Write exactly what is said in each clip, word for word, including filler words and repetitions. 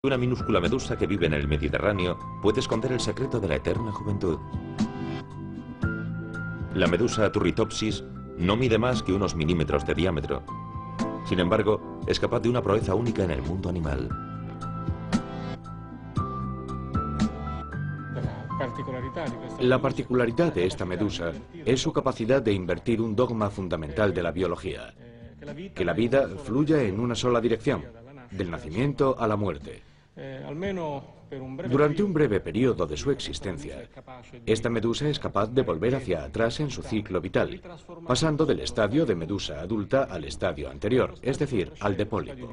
Una minúscula medusa que vive en el Mediterráneo puede esconder el secreto de la eterna juventud. La medusa Turritopsis no mide más que unos milímetros de diámetro. Sin embargo, es capaz de una proeza única en el mundo animal. La particularidad de esta medusa es su capacidad de invertir un dogma fundamental de la biología, que la vida fluya en una sola dirección, del nacimiento a la muerte. Durante un breve periodo de su existencia, esta medusa es capaz de volver hacia atrás en su ciclo vital, pasando del estadio de medusa adulta al estadio anterior, es decir, al de pólipo.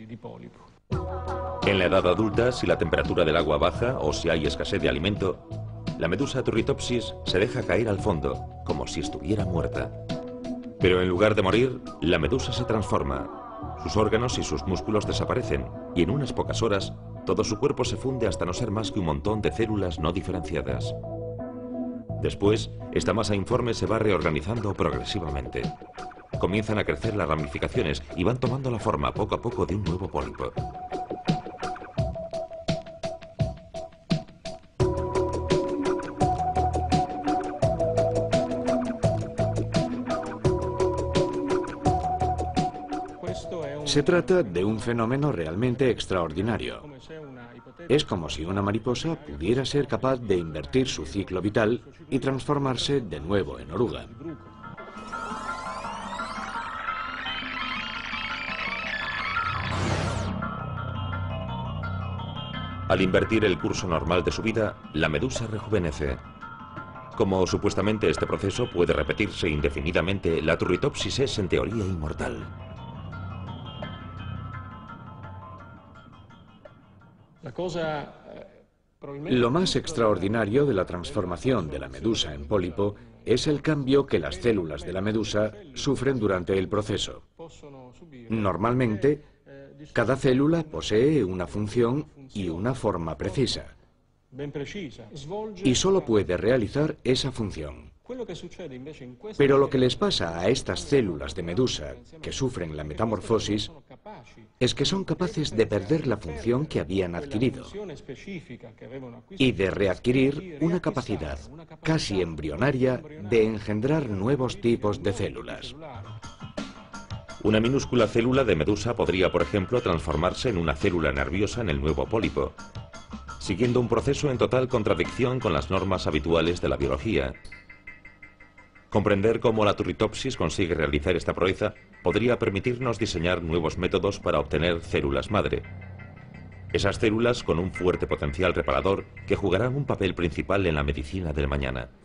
En la edad adulta, si la temperatura del agua baja o si hay escasez de alimento, la medusa Turritopsis se deja caer al fondo, como si estuviera muerta. Pero en lugar de morir, la medusa se transforma. Sus órganos y sus músculos desaparecen, y en unas pocas horas, todo su cuerpo se funde hasta no ser más que un montón de células no diferenciadas. Después, esta masa informe se va reorganizando progresivamente. Comienzan a crecer las ramificaciones y van tomando la forma poco a poco de un nuevo pólipo. Se trata de un fenómeno realmente extraordinario. Es como si una mariposa pudiera ser capaz de invertir su ciclo vital y transformarse de nuevo en oruga. Al invertir el curso normal de su vida, la medusa rejuvenece. Como supuestamente este proceso puede repetirse indefinidamente, la Turritopsis es en teoría inmortal. Lo más extraordinario de la transformación de la medusa en pólipo es el cambio que las células de la medusa sufren durante el proceso. Normalmente, cada célula posee una función y una forma precisa, y solo puede realizar esa función. Pero lo que les pasa a estas células de medusa que sufren la metamorfosis es que son capaces de perder la función que habían adquirido y de readquirir una capacidad casi embrionaria de engendrar nuevos tipos de células. Una minúscula célula de medusa podría, por ejemplo, transformarse en una célula nerviosa en el nuevo pólipo, siguiendo un proceso en total contradicción con las normas habituales de la biología. Comprender cómo la Turritopsis consigue realizar esta proeza podría permitirnos diseñar nuevos métodos para obtener células madre. Esas células con un fuerte potencial reparador que jugarán un papel principal en la medicina del mañana.